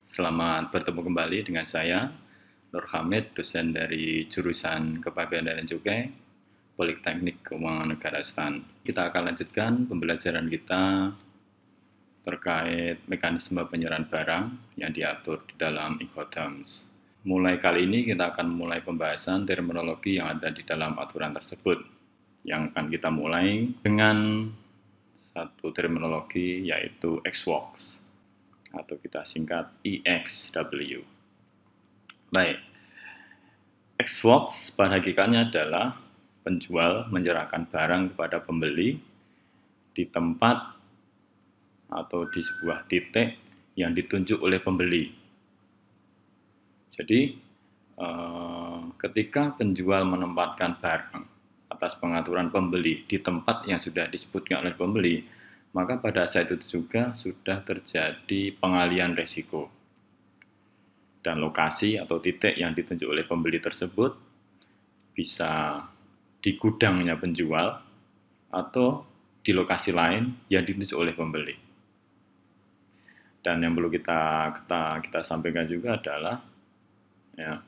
Selamat bertemu kembali dengan saya, Nur Hamid, dosen dari jurusan Kepabeanan dan Cukai, Politeknik Keuangan Negara STAN. Kita akan lanjutkan pembelajaran kita terkait mekanisme penyerahan barang yang diatur di dalam Incoterms. Mulai kali ini kita akan mulai pembahasan terminologi yang ada di dalam aturan tersebut. Yang akan kita mulai dengan satu terminologi yaitu EXWOX atau kita singkat EXW. Baik, EXWOX pada hakikatnya adalah penjual menyerahkan barang kepada pembeli di tempat atau di sebuah titik yang ditunjuk oleh pembeli. Jadi, ketika penjual menempatkan barang atas pengaturan pembeli di tempat yang sudah disebutkan oleh pembeli, maka pada saat itu juga sudah terjadi pengalihan resiko. Dan lokasi atau titik yang ditunjuk oleh pembeli tersebut bisa di gudangnya penjual atau di lokasi lain yang ditunjuk oleh pembeli. Dan yang perlu kita sampaikan juga adalah ya,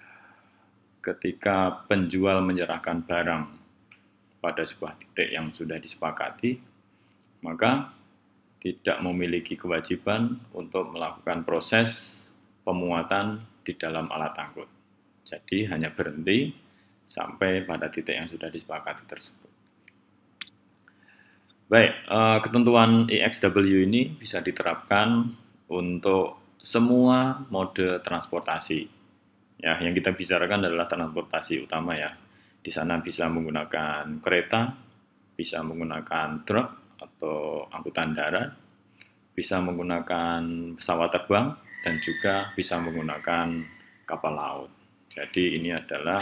ketika penjual menyerahkan barang pada sebuah titik yang sudah disepakati, maka tidak memiliki kewajiban untuk melakukan proses pemuatan di dalam alat angkut. Jadi hanya berhenti sampai pada titik yang sudah disepakati tersebut. Baik, ketentuan EXW ini bisa diterapkan untuk semua mode transportasi. Ya, yang kita bicarakan adalah transportasi utama ya. Di sana bisa menggunakan kereta, bisa menggunakan truk atau angkutan darat, bisa menggunakan pesawat terbang, dan juga bisa menggunakan kapal laut. Jadi ini adalah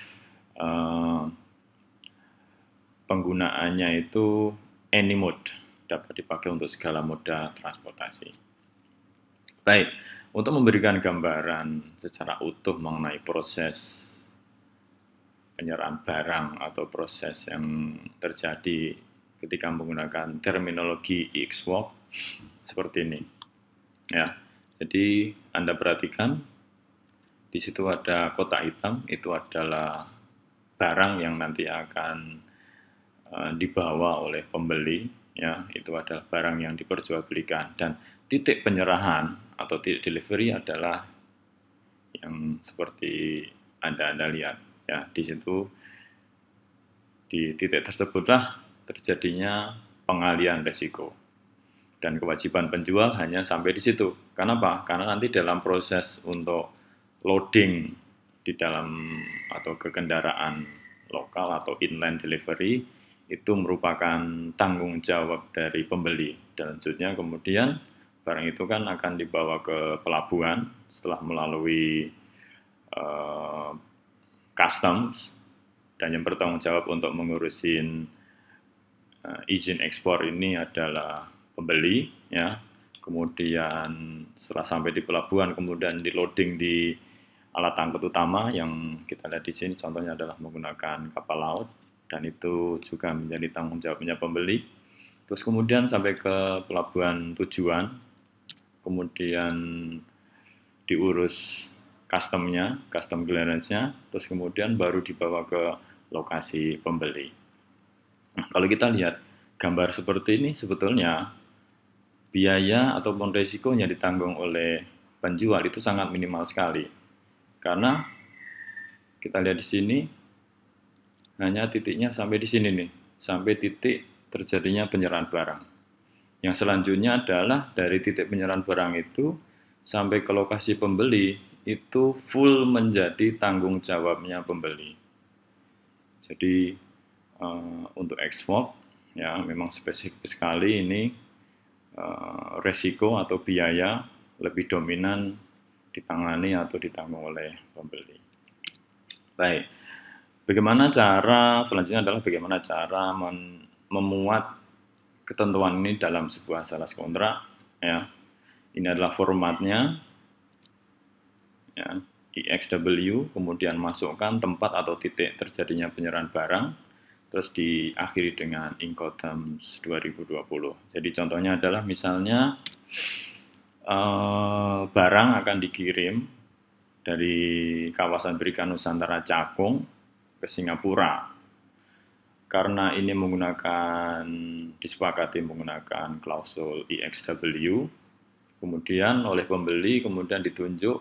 penggunaannya itu any mode, dapat dipakai untuk segala moda transportasi. Baik, untuk memberikan gambaran secara utuh mengenai proses penyerahan barang atau proses yang terjadi ketika menggunakan terminologi EXWOX seperti ini. Ya, jadi Anda perhatikan di situ ada kotak hitam, itu adalah barang yang nanti akan dibawa oleh pembeli, ya, itu adalah barang yang diperjualbelikan, dan titik penyerahan atau titik delivery adalah yang seperti Anda lihat, ya, di situ di titik tersebutlah terjadinya pengalihan resiko. Dan kewajiban penjual hanya sampai di situ. Kenapa? Karena nanti dalam proses untuk loading di dalam atau ke kendaraan lokal atau inland delivery itu merupakan tanggung jawab dari pembeli. Dan selanjutnya kemudian barang itu kan akan dibawa ke pelabuhan setelah melalui customs, dan yang bertanggung jawab untuk mengurusin izin ekspor ini adalah pembeli, ya. Kemudian setelah sampai di pelabuhan, kemudian di loading di alat angkut utama yang kita lihat di sini, contohnya adalah menggunakan kapal laut, dan itu juga menjadi tanggung jawabnya pembeli. Terus kemudian sampai ke pelabuhan tujuan, kemudian diurus custom clearance-nya, terus kemudian baru dibawa ke lokasi pembeli. Nah, kalau kita lihat gambar seperti ini, sebetulnya biaya ataupun risiko yang ditanggung oleh penjual itu sangat minimal sekali. Karena kita lihat di sini, hanya titiknya sampai di sini nih, sampai titik terjadinya penyerahan barang. Yang selanjutnya adalah dari titik penyerahan barang itu sampai ke lokasi pembeli, itu full menjadi tanggung jawabnya pembeli. Jadi untuk ekspor, ya memang spesifik sekali ini resiko atau biaya lebih dominan ditangani atau ditanggung oleh pembeli. Baik, selanjutnya adalah bagaimana cara memuat ketentuan ini dalam sebuah sales kontrak, ya. Ini adalah formatnya, ya, EXW, kemudian masukkan tempat atau titik terjadinya penyerahan barang, terus diakhiri dengan Incoterms 2020. Jadi contohnya adalah misalnya barang akan dikirim dari kawasan Berikat Nusantara Cakung ke Singapura. Karena ini disepakati menggunakan klausul IXW, kemudian oleh pembeli kemudian ditunjuk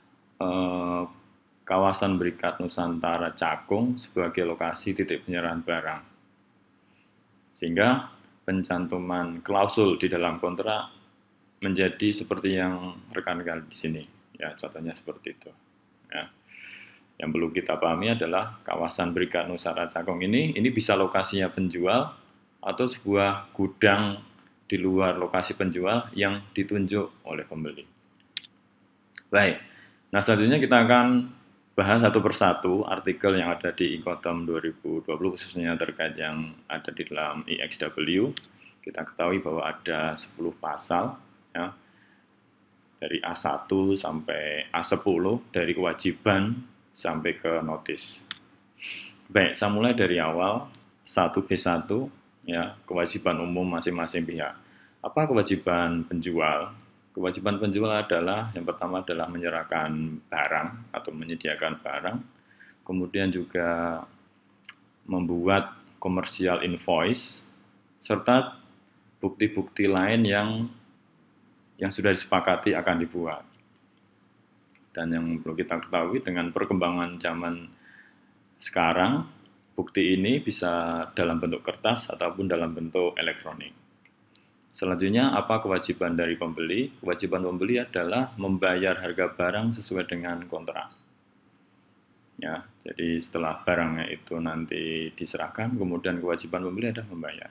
kawasan Berikat Nusantara Cakung sebagai lokasi titik penyerahan barang. Sehingga pencantuman klausul di dalam kontrak menjadi seperti yang rekan-rekan di sini. Ya, contohnya seperti itu. Ya. Yang perlu kita pahami adalah kawasan Berikat Nusantara Cakung ini bisa lokasinya penjual atau sebuah gudang di luar lokasi penjual yang ditunjuk oleh pembeli. Baik, nah selanjutnya kita akan bahas satu persatu artikel yang ada di Inkotom 2020 khususnya terkait yang ada di dalam IXW. Kita ketahui bahwa ada 10 pasal, ya, dari A1 sampai A10, dari kewajiban sampai ke notis. Baik, saya mulai dari awal. 1B1, ya, kewajiban umum masing-masing pihak. Apa kewajiban penjual? Kewajiban penjual adalah, yang pertama adalah menyerahkan barang atau menyediakan barang, kemudian juga membuat komersial invoice, serta bukti-bukti lain yang sudah disepakati akan dibuat. Dan yang perlu kita ketahui dengan perkembangan zaman sekarang, bukti ini bisa dalam bentuk kertas ataupun dalam bentuk elektronik. Selanjutnya, apa kewajiban dari pembeli? Kewajiban pembeli adalah membayar harga barang sesuai dengan kontrak. Ya, jadi setelah barangnya itu nanti diserahkan, kemudian kewajiban pembeli adalah membayar.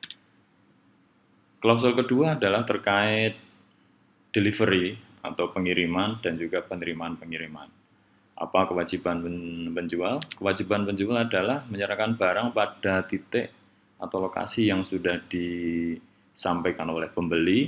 Klausul kedua adalah terkait delivery atau pengiriman dan juga penerimaan-pengiriman. Apa kewajiban penjual? Kewajiban penjual adalah menyerahkan barang pada titik atau lokasi yang sudah disampaikan oleh pembeli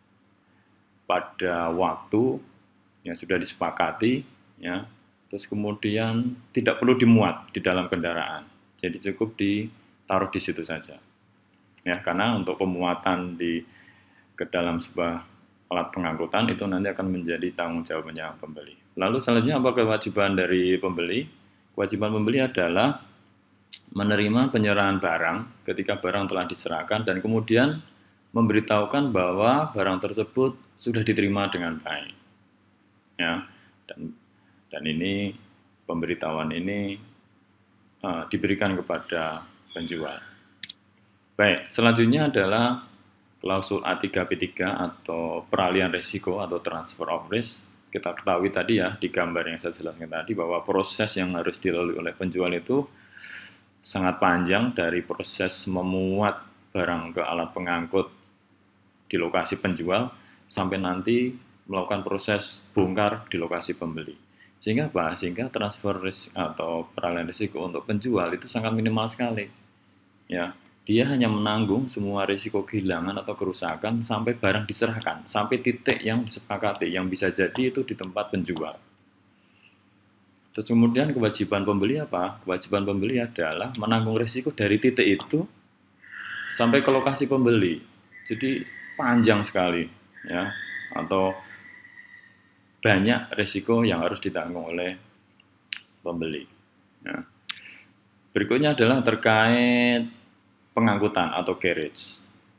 pada waktu yang sudah disepakati, ya. Terus kemudian tidak perlu dimuat di dalam kendaraan. Jadi cukup ditaruh di situ saja. Ya, karena untuk pemuatan ke dalam sebuah alat pengangkutan itu nanti akan menjadi tanggung jawabnya pembeli. Lalu selanjutnya apa kewajiban dari pembeli? Kewajiban pembeli adalah menerima penyerahan barang ketika barang telah diserahkan dan kemudian memberitahukan bahwa barang tersebut sudah diterima dengan baik. Ya, dan ini pemberitahuan ini diberikan kepada penjual. Baik, selanjutnya adalah klausul A3B3 atau peralihan risiko atau transfer of risk. Kita ketahui tadi ya di gambar yang saya jelaskan tadi bahwa proses yang harus dilalui oleh penjual itu sangat panjang, dari proses memuat barang ke alat pengangkut di lokasi penjual sampai nanti melakukan proses bongkar di lokasi pembeli. Sehingga apa? Sehingga transfer risk atau peralihan risiko untuk penjual itu sangat minimal sekali. Ya, dia hanya menanggung semua risiko kehilangan atau kerusakan sampai barang diserahkan, sampai titik yang disepakati, yang bisa jadi itu di tempat penjual. Terus kemudian kewajiban pembeli apa? Kewajiban pembeli adalah menanggung risiko dari titik itu sampai ke lokasi pembeli. Jadi panjang sekali, ya, atau banyak risiko yang harus ditanggung oleh pembeli. Nah, berikutnya adalah terkait pengangkutan atau carriage.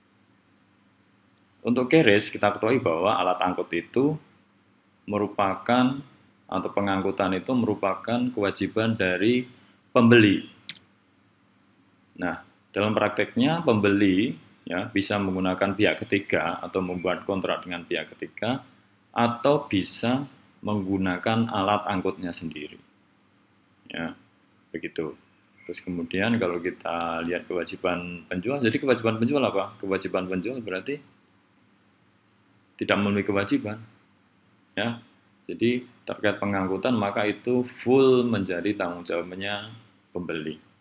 Untuk carriage kita ketahui bahwa alat angkut itu merupakan atau pengangkutan itu merupakan kewajiban dari pembeli. Nah, dalam prakteknya pembeli ya bisa menggunakan pihak ketiga atau membuat kontrak dengan pihak ketiga atau bisa menggunakan alat angkutnya sendiri. Ya, begitu. Terus kemudian kalau kita lihat kewajiban penjual, jadi kewajiban penjual apa? Kewajiban penjual berarti tidak memenuhi kewajiban. Ya, jadi terkait pengangkutan maka itu full menjadi tanggung jawabnya pembeli.